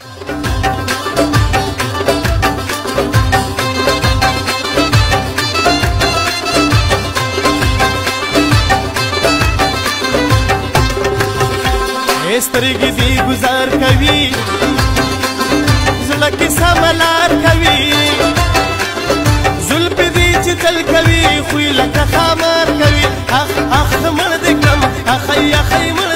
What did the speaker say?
سترګې دې ګزار کوي زړه کې سملار کوي زلفې دې چې تل کوي خوی لکه خامار کوي اخ اخ مړ دې کړم اخی اخی مړ